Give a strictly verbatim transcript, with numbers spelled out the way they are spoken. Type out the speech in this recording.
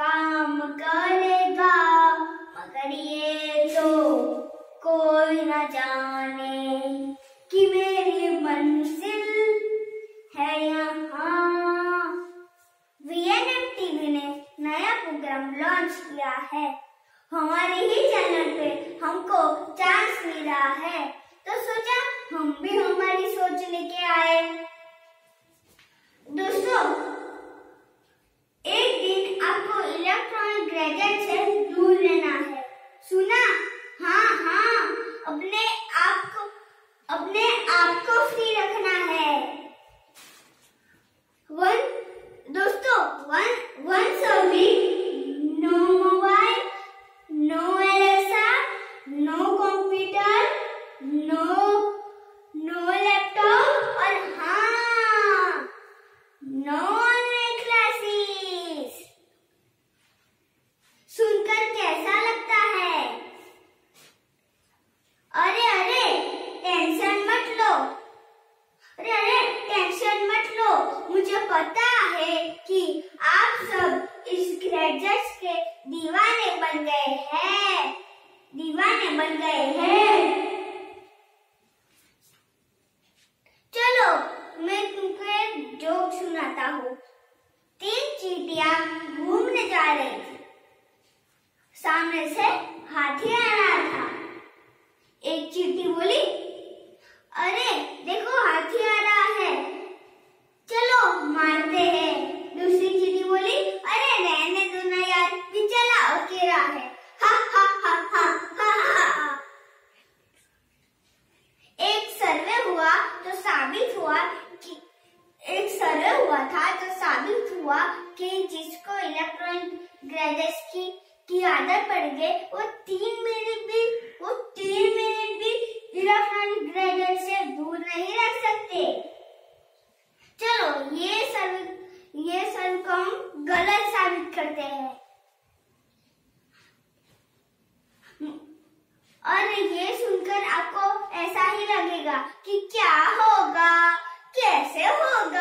काम करेगा, मगर ये तो कोई न जाने कि मेरी मंजिल है यहाँ। वीएनएम टीवी ने नया प्रोग्राम लॉन्च किया है। हमारे ही चैनल पे हमको चांस मिला है, तो सोचा हम भी हमारी सोच लेके आए। दोस्तों, एक दिन आपको इलेक्ट्रॉनिक गैजेट से दूर रहना है। सुना? हाँ हाँ, अपने आप को अपने आप को फ्री रखना है। वन दोस्तों one once a week, no mobile, no Alexa, no computer, no no laptop और हाँ no online classes। सुनकर कैसा लगता है? अरे अरे टेंशन मत लो, अरे अरे टेंशन मत लो, मुझे पता है कि आप सब इस गैजेट्स के दीवाने बन गए हैं, दीवाने बन गए हैं। चलो मैं तुमको एक जोक सुनाता हूँ। तीन चींटियां घूमने जा रही थी। सामने से हाथी आ रहा था। एक चींटी बोली, अरे देखो हाथी आ रहा है, चलो मारते हैं। दूसरी चींटी बोली, अरे रहने दो ना यार, बेचारा अकेला है। हा हा हा हा हा हा। एक सर्वे हुआ तो साबित हुआ कि एक सर्वे हुआ था तो साबित हुआ कि जिसको इलेक्ट्रॉनिक गैजेट्स की की आदत पड़ गई, वो तीन मिनट भी वो तीन मिनट भी इलेक्ट्रॉनिक गैजेट से दूर नहीं रह सकते। चलो ये सर्वे ये सर्वे को हम गलत साबित करते हैं। और ये सुनकर आपको ऐसा ही लगेगा कि क्या होगा, कैसे होगा।